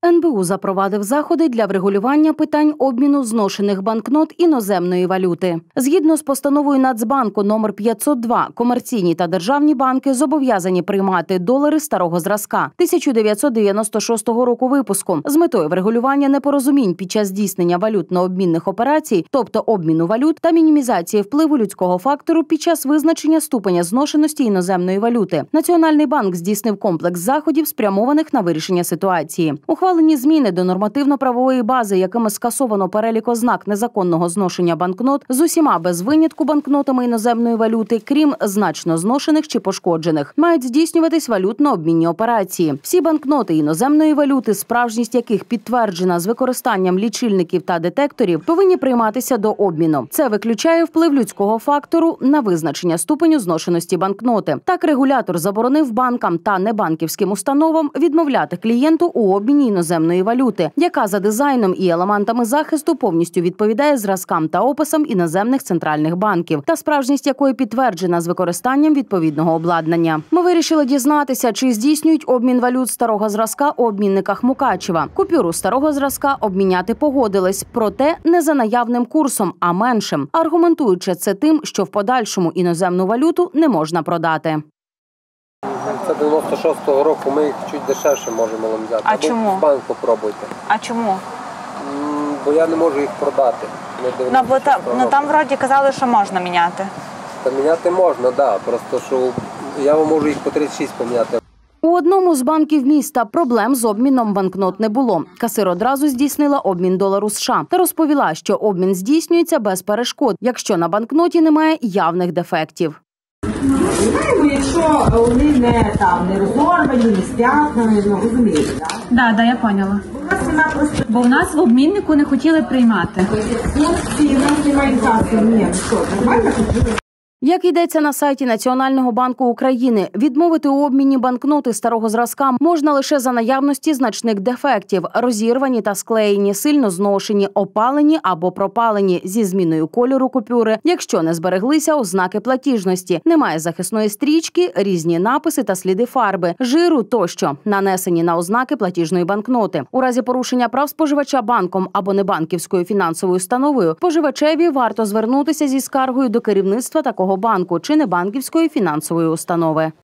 НБУ запровадив заходи для врегулювання питань обміну зношених банкнот іноземної валюти. Згідно з постановою Нацбанку номер 502, комерційні та державні банки зобов'язані приймати долари старого зразка 1996 року випуску з метою врегулювання непорозумінь під час здійснення валютно-обмінних операцій, тобто обміну валют та мінімізації впливу людського фактору під час визначення ступеня зношеності іноземної валюти. Національний банк здійснив комплекс заходів, спрямованих на вирішення ситуації. Ухвалені зміни до нормативно-правової бази, якими скасовано перелік ознак незаконного зношення банкнот з усіма без винятку банкнотами іноземної валюти, крім значно зношених чи пошкоджених, мають здійснюватись валютно-обмінні операції. Всі банкноти іноземної валюти, справжність яких підтверджена з використанням лічильників та детекторів, повинні прийматися до обміну. Це виключає вплив людського фактору на визначення ступеню зношеності банкноти. Так, регулятор заборонив банкам та небанківським установам відмовляти клієнту у обміні іноземної валюти, яка за дизайном і елементами захисту повністю відповідає зразкам та описам іноземних центральних банків, та справжність якої підтверджена з використанням відповідного обладнання. Ми вирішили дізнатися, чи здійснюють обмін валют старого зразка у обмінниках Мукачева. Купюру старого зразка обміняти погодились, проте не за наявним курсом, а меншим, аргументуючи це тим, що в подальшому іноземну валюту не можна продати. Це 96-го року, ми їх чуть дешевше можемо взяти. А чому? В банк попробуйте. А чому? Бо я не можу їх продати. Там вроді казали, що можна міняти. Та міняти можна, так. Просто що я вам можу їх по 36 поміняти. У одному з банків міста проблем з обміном банкнот не було. Касир одразу здійснила обмін долару США та розповіла, що обмін здійснюється без перешкод, якщо на банкноті немає явних дефектів. Якщо вони не розорвані, не сп'ятнані, розумієте, так? Так, я поняла. Бо у нас в обміннику не хотіли приймати. Як йдеться на сайті Національного банку України, відмовити у обміні банкноти старого зразка можна лише за наявності значних дефектів – розірвані та склеєні, сильно зношені, опалені або пропалені зі зміною кольору купюри, якщо не збереглися ознаки платіжності, немає захисної стрічки, різні написи та сліди фарби, жиру тощо, нанесені на ознаки платіжної банкноти. У разі порушення прав споживача банком або небанківською фінансовою установою, споживачеві варто звернутися зі скаргою до керівництва такого банку чи небанківської фінансової установи.